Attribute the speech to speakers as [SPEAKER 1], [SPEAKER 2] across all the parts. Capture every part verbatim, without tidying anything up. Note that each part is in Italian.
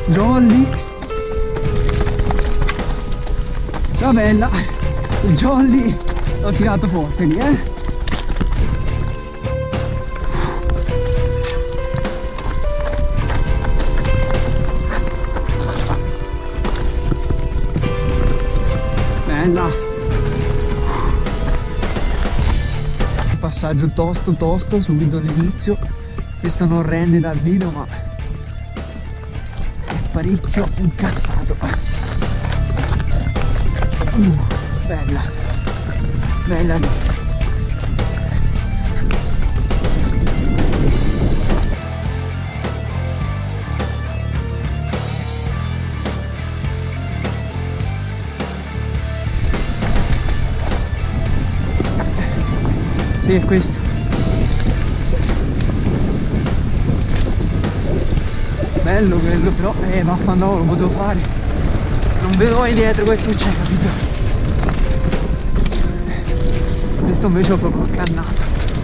[SPEAKER 1] Jolly. La bella. Jolly. L'ho tirato forte lì, eh. Bella. Passaggio tosto tosto subito all'inizio. Questo non rende dal video, ma è parecchio incazzato. Uh, bella, bella lì. Sì, è questo. Bello quello, però eh vaffanculo, lo potevo fare. Non vedo mai dietro quel che c'è, capito? Questo invece ho proprio cannato.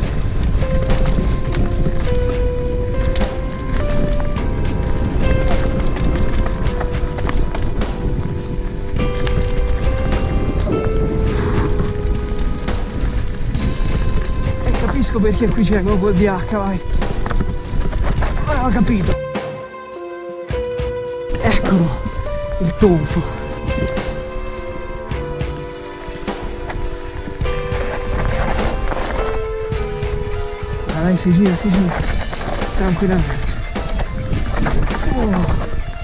[SPEAKER 1] E capisco perché qui c'è proprio il D H, vai. Ora ho capito. Eccolo, il tonfo. Dai, si gira, si gira, tranquillamente. Oh.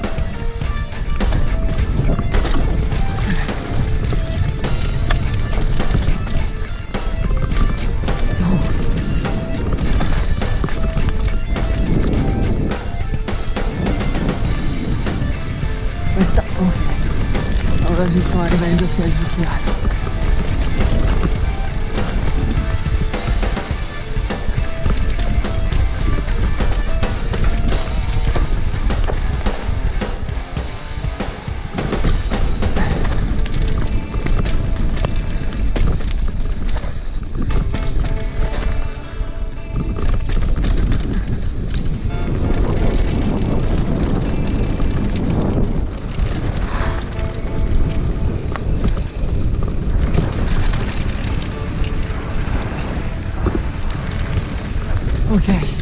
[SPEAKER 1] Aspetta, ok. Ora sistemare meglio che il zucchiaio. Ok.